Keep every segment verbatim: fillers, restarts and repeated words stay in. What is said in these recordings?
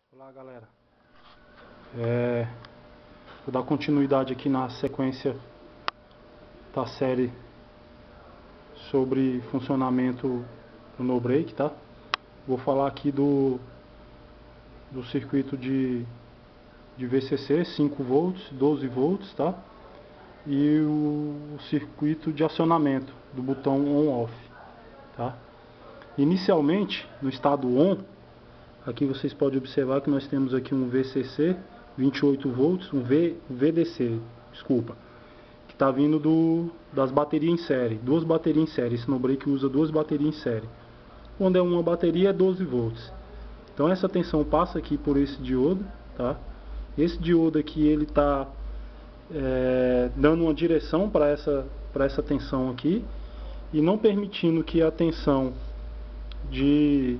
Olá, galera. É, vou dar continuidade aqui na sequência da série sobre funcionamento do no break, tá? Vou falar aqui do, do circuito de, de V C C, cinco volts, doze volts, tá? E o, o circuito de acionamento do botão on-off, tá? Inicialmente, no estado on, aqui vocês podem observar que nós temos aqui um V C C vinte e oito volts, um v, VDC, desculpa, que está vindo do, das baterias em série, duas baterias em série. Esse no break usa duas baterias em série. Quando é uma bateria é doze volts. Então essa tensão passa aqui por esse diodo, tá? Esse diodo aqui ele está é, dando uma direção para essa, para essa tensão aqui e não permitindo que a tensão de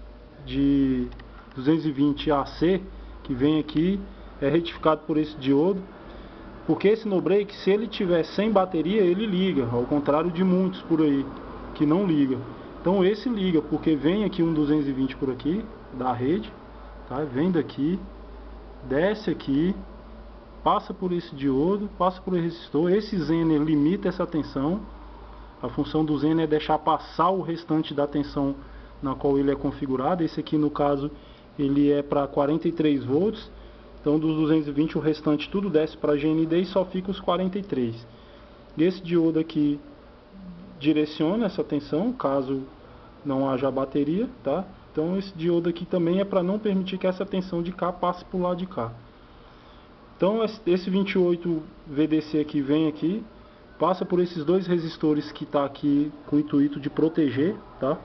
de duzentos e vinte A C que vem aqui é retificado por esse diodo, porque esse no break, se ele tiver sem bateria, ele liga, ao contrário de muitos por aí que não liga. Então esse liga, porque vem aqui um duzentos e vinte por aqui da rede, tá? Vem daqui, desce aqui, passa por esse diodo, passa por esse resistor. Esse Zener limita essa tensão. A função do Zener é deixar passar o restante da tensão na qual ele é configurado. Esse aqui no caso ele é para quarenta e três volts, então dos duzentos e vinte o restante tudo desce para G N D e só fica os quarenta e três. E esse diodo aqui direciona essa tensão caso não haja bateria, tá? Então esse diodo aqui também é para não permitir que essa tensão de cá passe para o lado de cá. Então esse vinte e oito V D C aqui vem aqui, passa por esses dois resistores que está aqui com o intuito de proteger, tá?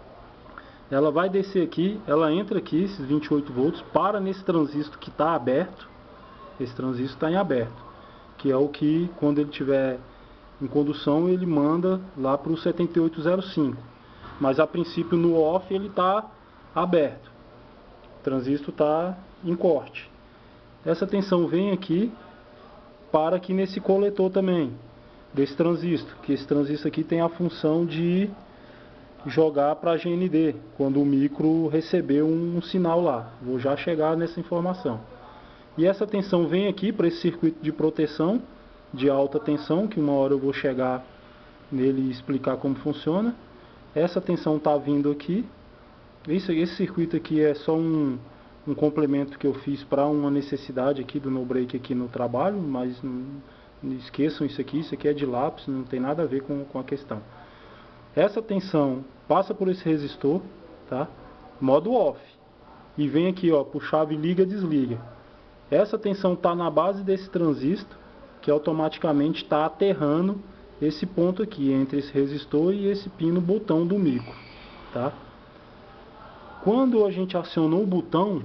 Ela vai descer aqui, ela entra aqui, esses vinte e oito volts, para nesse transistor que está aberto. Esse transistor está em aberto, que é o que, quando ele estiver em condução, ele manda lá para o setenta e oito zero cinco. Mas a princípio no off ele está aberto. O transistor está em corte. Essa tensão vem aqui, para aqui nesse coletor também, desse transistor, que esse transistor aqui tem a função de jogar para G N D, quando o micro receber um, um sinal lá. Vou já chegar nessa informação. E essa tensão vem aqui para esse circuito de proteção de alta tensão, que uma hora eu vou chegar nele e explicar como funciona. Essa tensão está vindo aqui. Esse, esse circuito aqui é só um, um complemento que eu fiz para uma necessidade aqui do no break aqui no trabalho, mas não, não esqueçam isso aqui, isso aqui é de lápis, não tem nada a ver com, com a questão. Essa tensão passa por esse resistor, tá? Modo off. E vem aqui, ó, por chave liga, desliga. Essa tensão está na base desse transistor, que automaticamente está aterrando esse ponto aqui, entre esse resistor e esse pino botão do micro, tá? Quando a gente acionou o botão,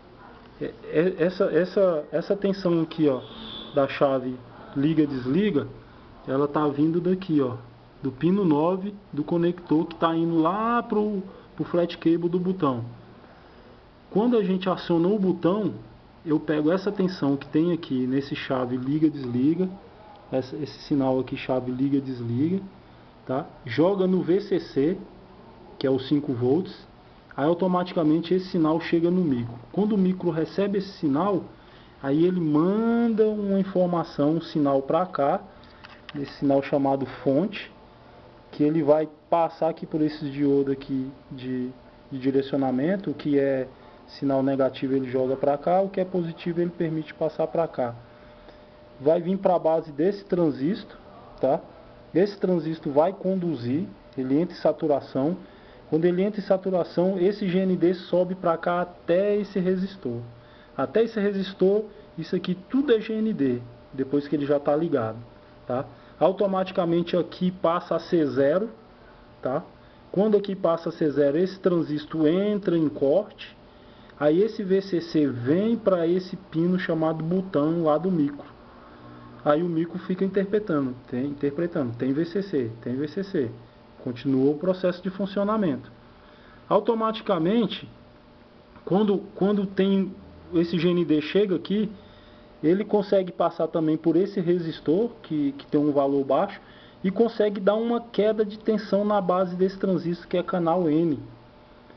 essa, essa, essa tensão aqui, ó, da chave liga, desliga, ela está vindo daqui, ó, do pino nove do conector que está indo lá para o flat cable do botão. Quando a gente acionou o botão, eu pego essa tensão que tem aqui nesse chave liga, desliga, essa, esse sinal aqui chave liga, desliga, tá? Joga no V C C, que é os cinco volts, aí automaticamente esse sinal chega no micro. Quando o micro recebe esse sinal, aí ele manda uma informação, um sinal para cá, esse sinal chamado fonte, que ele vai passar aqui por esses diodos aqui de, de direcionamento. O que é sinal negativo ele joga para cá, o que é positivo ele permite passar para cá. Vai vir para a base desse transistor, tá? Esse transistor vai conduzir, ele entra em saturação. Quando ele entra em saturação, esse G N D sobe para cá até esse resistor. Até esse resistor, isso aqui tudo é G N D, depois que ele já está ligado, tá? Automaticamente aqui passa a C zero, tá? Quando aqui passa a C zero, esse transistor entra em corte, aí esse V C C vem para esse pino chamado botão lá do micro. Aí o micro fica interpretando, tem, interpretando, tem V C C, tem V C C. Continua o processo de funcionamento. Automaticamente, quando, quando tem esse G N D chega aqui, ele consegue passar também por esse resistor, que, que tem um valor baixo, e consegue dar uma queda de tensão na base desse transistor, que é canal N.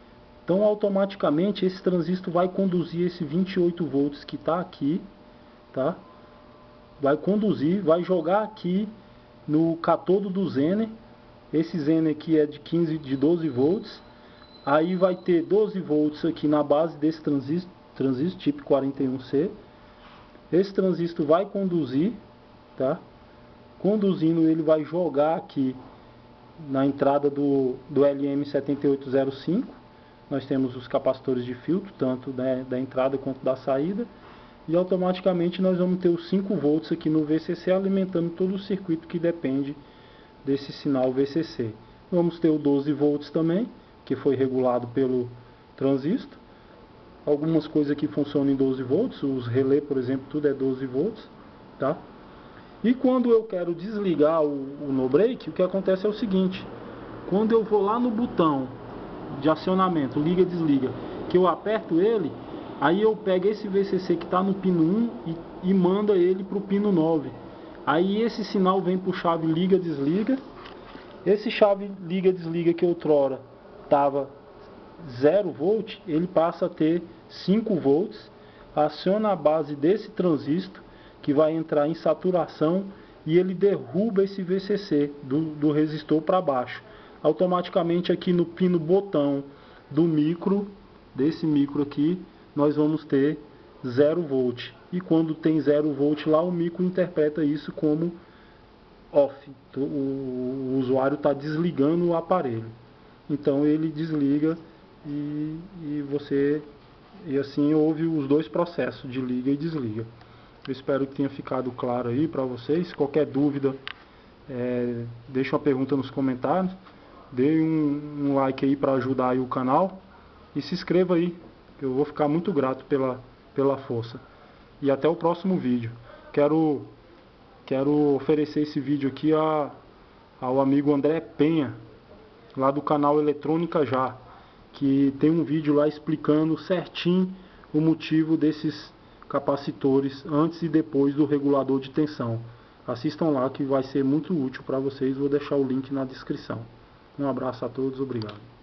Então automaticamente esse transistor vai conduzir esse vinte e oito volts que está aqui, tá? Vai conduzir, vai jogar aqui no catodo do Zener. Esse Zener aqui é de quinze, de doze volts. Aí vai ter doze volts aqui na base desse transistor, transistor tipo quarenta e um C. Esse transistor vai conduzir, tá? Conduzindo, ele vai jogar aqui na entrada do, do L M sete oito zero cinco. Nós temos os capacitores de filtro, tanto né, da entrada quanto da saída. E automaticamente nós vamos ter os cinco volts aqui no V C C alimentando todo o circuito que depende desse sinal V C C. Vamos ter o doze volts também, que foi regulado pelo transistor. Algumas coisas aqui funcionam em doze volts, os relés, por exemplo, tudo é doze volts, tá? E quando eu quero desligar o, o no break, o que acontece é o seguinte: quando eu vou lá no botão de acionamento, liga e desliga, que eu aperto ele, aí eu pego esse V C C que está no pino um e, e manda ele para o pino nove. Aí esse sinal vem para o chave liga-desliga. Esse chave liga-desliga que outrora estava zero volt, ele passa a ter cinco volts, aciona a base desse transistor, que vai entrar em saturação, e ele derruba esse V C C do, do resistor para baixo. Automaticamente aqui no pino botão do micro, desse micro aqui, nós vamos ter zero volt. E quando tem zero volt lá, o micro interpreta isso como off. O, o usuário está desligando o aparelho. Então ele desliga e, e você e assim houve os dois processos de liga e desliga. Eu espero que tenha ficado claro aí para vocês. Qualquer dúvida, é, deixa uma pergunta nos comentários. Dê um, um like aí para ajudar aí o canal. E se inscreva aí, que eu vou ficar muito grato pela, pela força. E até o próximo vídeo. Quero, quero oferecer esse vídeo aqui a, ao amigo André Penha, lá do canal Eletrônica Já, que tem um vídeo lá explicando certinho o motivo desses capacitores antes e depois do regulador de tensão. Assistam lá que vai ser muito útil para vocês, vou deixar o link na descrição. Um abraço a todos, obrigado.